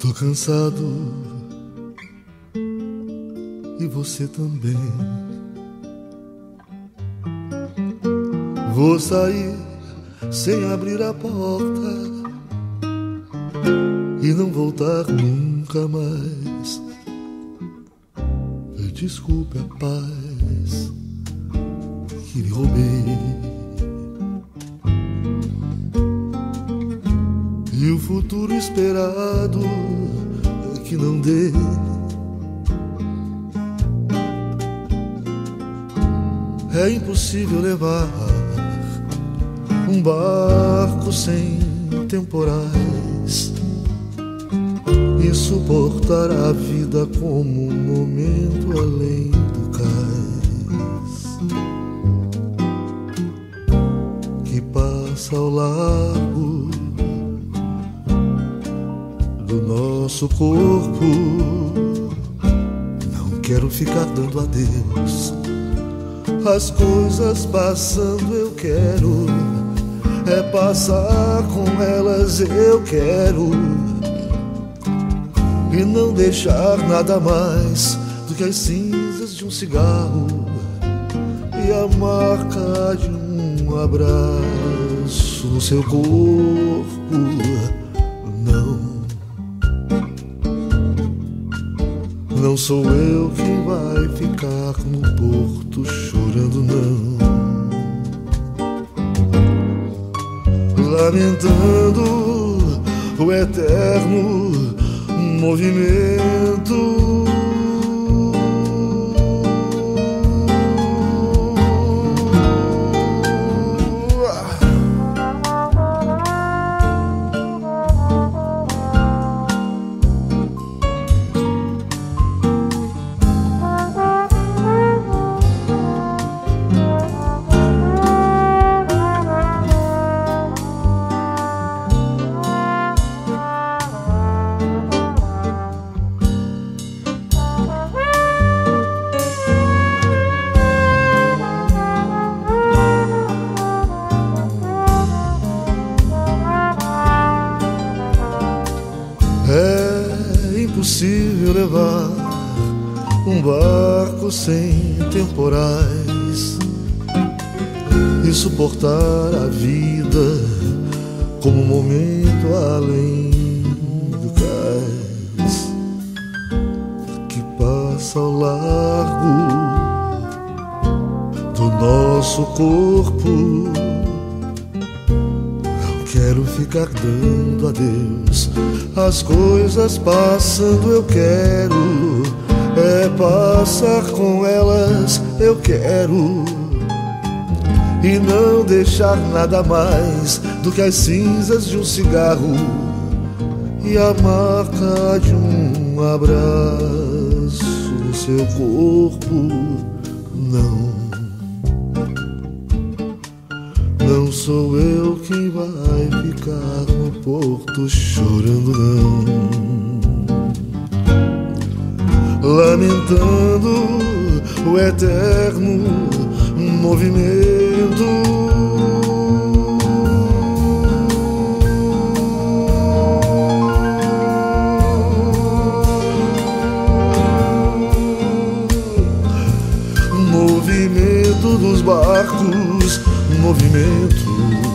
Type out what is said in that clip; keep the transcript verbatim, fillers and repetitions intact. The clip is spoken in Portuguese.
Tô cansado e você também. Vou sair sem abrir a porta e não voltar nunca mais. Desculpe a paz que lhe roubei e o futuro esperado que não dei. É impossível levar um barco sem temporais e suportar a vida como um momento além do cais que passa ao largo do nosso corpo. Não quero ficar dando adeus, as coisas passando eu quero é passar com elas, eu quero, e não deixar nada mais do que as cinzas de um cigarro e a marca de um abraço no seu corpo. Não, não sou eu quem vai ficar no porto chorando, não, lamentando o eterno movimento. É impossível levar um barco sem temporais e suportar a vida como um momento além do cais que passa ao largo do nosso corpo. Quero ficar dando adeus, as coisas passando eu quero é passar com elas, eu quero, e não deixar nada mais do que as cinzas de um cigarro e a marca de um abraço no seu corpo. Não, não sou eu quem vai ficar no porto chorando, não, lamentando o eterno movimento. Movimento dos barcos, movimento